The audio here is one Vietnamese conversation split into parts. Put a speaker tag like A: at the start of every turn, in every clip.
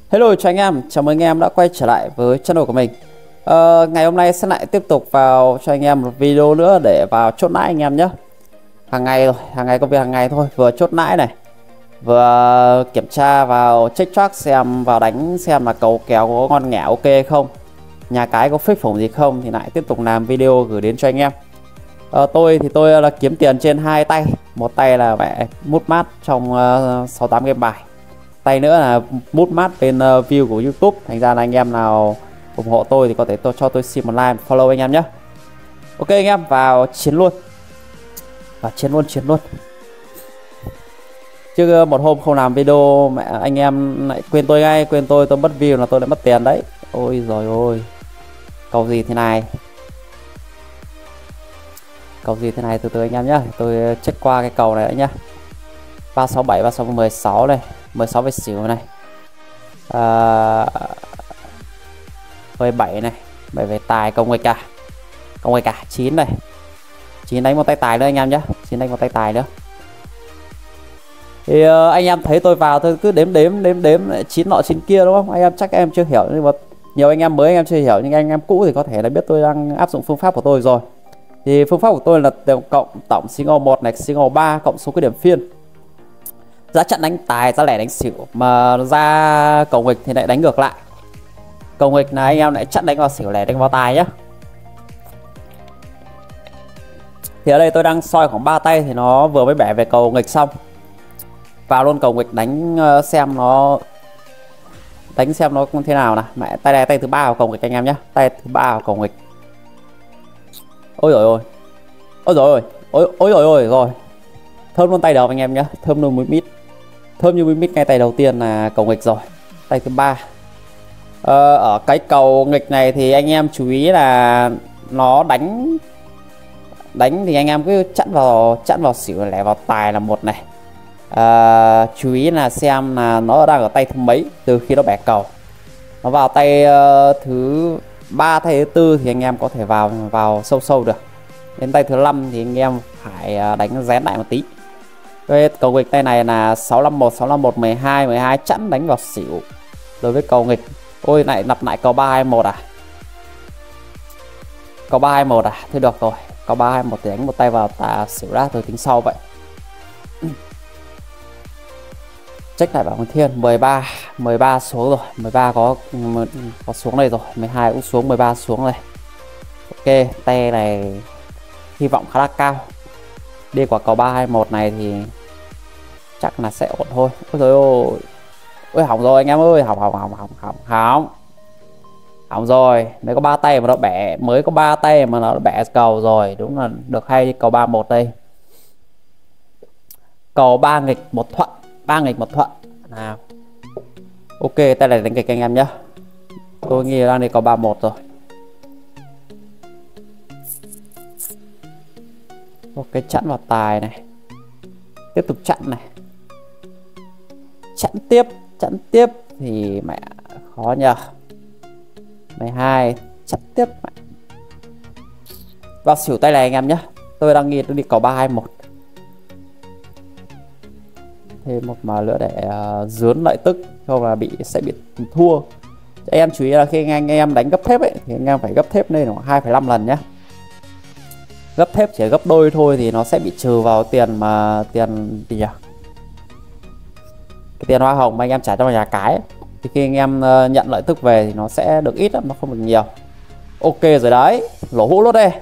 A: Hello cho anh em, chào mừng anh em đã quay trở lại với channel của mình. Ngày hôm nay sẽ lại tiếp tục vào cho anh em một video nữa để vào chốt nãi anh em nhé. Hàng ngày rồi, hàng ngày công việc hàng ngày thôi, vừa chốt nãi này, vừa kiểm tra vào check track xem vào đánh xem là cầu kéo có ngon nghẻ ok không, nhà cái có phích phủng gì không thì lại tiếp tục làm video gửi đến cho anh em. Tôi là kiếm tiền trên hai tay, một tay là mẹ mút mát trong 68 game bài, tay nữa là mút mát bên view của YouTube. Thành ra là anh em nào ủng hộ tôi thì có thể cho tôi xin một like, follow anh em nhé. Ok anh em, vào chiến luôn, chiến luôn. Chứ một hôm không làm video mẹ anh em lại quên tôi ngay, quên tôi mất view là tôi lại mất tiền đấy. Ôi rồi ôi, cầu gì thế này, từ từ anh em nhé, tôi check qua cái cầu này đã nhá. 367 316 này, 16 về xỉu này, 17 này, 7 về tài, công nghịch cả 9 này, 9 đánh một tay tài nữa anh em nhé, 9 đánh một tay tài nữa. Thì anh em thấy tôi vào tôi cứ đếm 9 nọ 9 kia đúng không anh em? Chắc em chưa hiểu, nhưng mà nhiều anh em mới anh em chưa hiểu, nhưng anh em cũ thì có thể là biết tôi đang áp dụng phương pháp của tôi rồi. Thì phương pháp của tôi là cộng tổng single 1 này, single 3 cộng số cái điểm phiên, giá chặn đánh tài, giá lẻ đánh xỉu, mà ra cầu nghịch thì lại đánh ngược lại. Cầu nghịch là anh em lại chặn đánh vào xỉu, lẻ đánh vào tài nhá. Thì ở đây tôi đang soi khoảng 3 tay thì nó vừa mới bẻ về cầu nghịch xong, vào luôn cầu nghịch đánh xem nó thế nào nào. Mẹ tay này tay thứ ba vào cầu nghịch anh em nhé, tay thứ ba vào cầu nghịch. Ôi rồi ôi, ôi rồi rồi, thơm luôn tay đầu anh em nhé, thơm luôn như mít ngay tay đầu tiên là cầu nghịch rồi. Tay thứ ba ở cái cầu nghịch này thì anh em chú ý là nó đánh thì anh em cứ chặn vào xỉu, lẻ vào tài là một này. Chú ý là xem là nó đang ở tay thứ mấy từ khi nó bẻ cầu. Nó vào tay thứ 3, tay thứ 4 thì anh em có thể vào sâu được. Đến tay thứ 5 thì anh em phải đánh rén lại một tí. Cái cầu nghịch tay này là 651, 12 chẵn đánh vào xỉu. Đối với cầu nghịch, ôi lại lặp lại cầu 321 à? Cầu 321 à? Thôi được rồi, cầu 321 thì đánh một tay vào xỉu ra, tôi tính sau vậy. Check lại Bảo Thiên 13 xuống rồi, 13 có xuống đây rồi, 12 cũng xuống, 13 xuống này. Ok, tay này hy vọng khá là cao. Đi quả cầu 321 này thì chắc là sẽ ổn thôi. Ôi trời ơi, ôi hỏng rồi anh em ơi, hỏng rồi. Mới có 3 tay mà nó bẻ, cầu rồi, đúng là được hay đi cầu 31 đây. Cầu 3 nghịch một thuận, nào. Ok, tay này đánh kịch anh em nhé. Tôi nghĩ đang đi cầu 31 rồi. Ok, chặn vào tài này, tiếp tục chặn này, chặn tiếp thì mẹ khó nhờ. 12 chặn tiếp mẹ. Vào xỉu tay này anh em nhé. Tôi đang nghĩ tôi đi cầu 321, thêm một mà nữa để dướn lợi tức, không là sẽ bị thua. Anh em chú ý là khi anh em đánh gấp thép ấy thì anh em phải gấp thép lên khoảng 2,5 lần nhé. Gấp thép chỉ gấp đôi thôi thì nó sẽ bị trừ vào tiền gì nhỉ? Cái tiền hoa hồng mà anh em trả cho nhà cái ấy. Thì khi anh em nhận lợi tức về thì nó sẽ được ít lắm, nó không được nhiều. Ok rồi đấy, lỗ hũ luôn đây.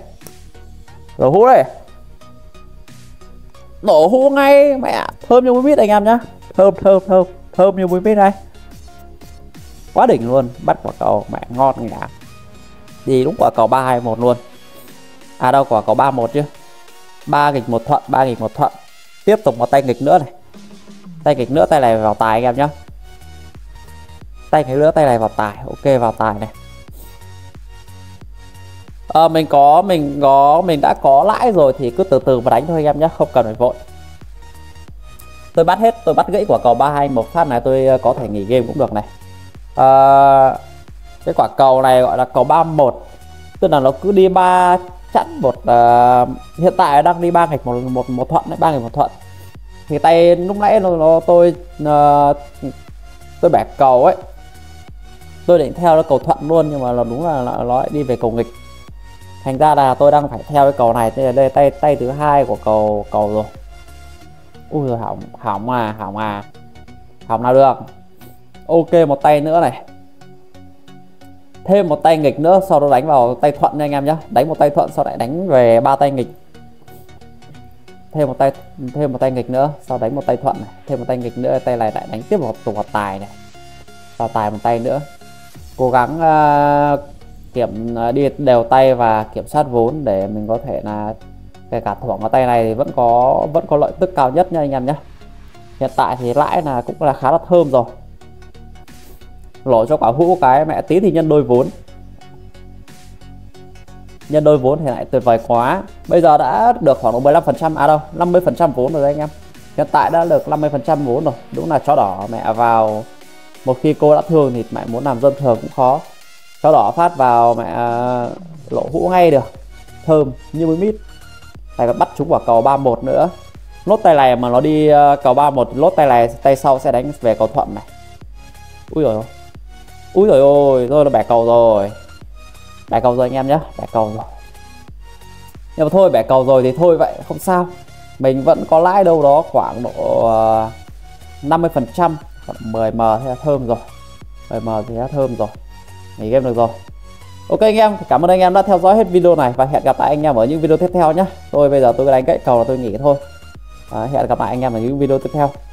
A: Nổ hũ ngay mẹ, thơm như muối mít anh em nhá. Thơm như muối mít này. Quá đỉnh luôn, bắt quả cầu mẹ ngon ngả. Đi đúng quả cầu 321 luôn. À đâu, quả cầu 31 chứ. 3 nghịch một thuận. Tiếp tục một tay nghịch nữa này. Tay này vào tài anh em nhá. Tay này vào tài. Ok, vào tài này. Mình đã có lãi rồi thì cứ từ từ mà đánh thôi anh em nhé, không cần phải vội. Tôi bắt gãy quả cầu 321 phát này, tôi có thể nghỉ game cũng được này. Cái quả cầu này gọi là cầu 31, tức là nó cứ đi 3 chẵn một, hiện tại đang đi 3 nghịch một thuận đấy, 3 nghịch một thuận. Thì tay lúc nãy tôi bẻ cầu ấy Tôi định theo nó cầu thuận luôn nhưng mà là đúng là nó lại đi về cầu nghịch, thành ra là tôi đang phải theo cái cầu này. Đây tay tay thứ hai của cầu rồi. Ui rồi hỏng hỏng nào được. Ok, một tay nữa này, thêm một tay nghịch nữa, sau đó đánh vào tay thuận nha anh em nhé. Đánh một tay thuận sau lại đánh về 3 tay nghịch, thêm một tay nghịch nữa, sau đánh một tay thuận này, thêm một tay nghịch nữa, tay này lại đánh tiếp một tổ hợp tài này, vào tài một tay nữa. Cố gắng đi đều tay và kiểm soát vốn để mình có thể là kể cả thưởng ở tay này thì vẫn có lợi tức cao nhất nha anh em nhé. Hiện tại thì lãi là cũng là khá là thơm rồi. Lỗ cho quả hũ cái mẹ tí thì nhân đôi vốn, thì lại tuyệt vời quá. Bây giờ đã được khoảng 15%, à đâu 50% vốn rồi đấy anh em. Hiện tại đã được 50% vốn rồi. Đúng là chó đỏ mẹ vào, một khi cô đã thương thì mẹ muốn làm dân thường cũng khó. Chó đỏ phát vào mẹ lộ hũ ngay được, thơm như mới mít. Này còn bắt chúng vào cầu 31 nữa. Lốt tay này mà nó đi cầu 31, lốt tay này tay sau sẽ đánh về cầu thuận này. Úi rồi ôi, rồi nó bẻ cầu rồi. Bẻ cầu rồi anh em nhé, bẻ cầu rồi. Nhưng mà thôi, bẻ cầu rồi thì thôi vậy, không sao. Mình vẫn có lãi đâu đó khoảng độ 50%, khoảng 10M thì đã thơm rồi. 10M thì đã thơm rồi. Nghỉ game được rồi. Ok anh em, cảm ơn anh em đã theo dõi hết video này và hẹn gặp lại anh em ở những video tiếp theo nhé. Tôi bây giờ tôi đánh gãy cầu là tôi nghỉ thôi. Hẹn gặp lại anh em ở những video tiếp theo.